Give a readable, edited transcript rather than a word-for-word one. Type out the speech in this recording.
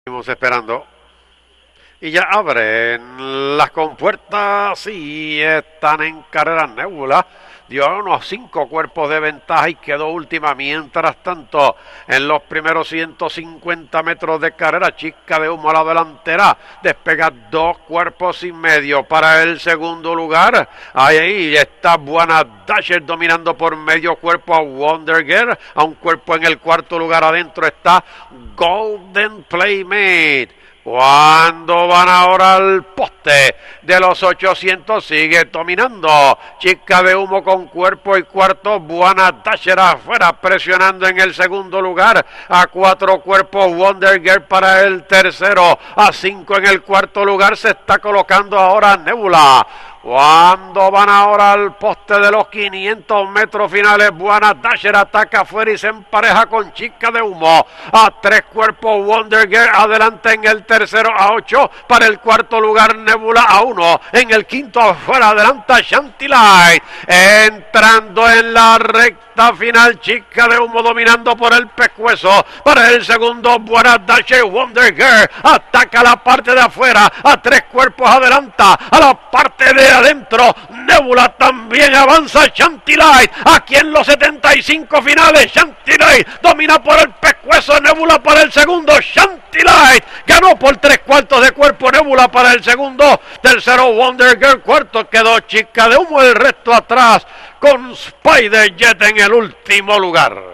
Seguimos esperando. Y ya abren las compuertas y están en carrera Nebula. Dio unos 5 cuerpos de ventaja y quedó última. Mientras tanto, en los primeros 150 metros de carrera, Chica de Humo a la delantera. Despega 2 cuerpos y medio para el segundo lugar. Ahí está Buena Dasher dominando por medio cuerpo a Wonder Girl. A un cuerpo en el cuarto lugar. Adentro está Golden Playmate. Cuando van ahora al poste de los 800, sigue dominando Chica de Humo con cuerpo y cuarto. Buena Dasher afuera presionando en el segundo lugar. A 4 cuerpos Wonder Girl para el tercero. A 5 en el cuarto lugar se está colocando ahora Nebula. Cuando van ahora al poste de los 500 metros finales, Buena Dasher ataca afuera y se empareja con Chica de Humo. A 3 cuerpos Wonder Girl adelante en el tercero. A 8 para el cuarto lugar Nebula. A 1 en el quinto afuera adelanta Chantilly. Entrando en la recta final, Chica de Humo dominando por el pescuezo. Para el segundo, Buena Dasher. Wonder Girl ataca la parte de afuera. A 3 cuerpos adelanta a la parte de adentro. Nebula también avanza. Chantilly aquí en los 75 finales. Chantilly domina por el pescuezo. Nebula para el segundo. Chantilly ganó por 3/4 de cuerpo. Nebula para el segundo. Tercero Wonder Girl. Cuarto quedó Chica de Humo. El resto atrás con Spider Jet en el último lugar.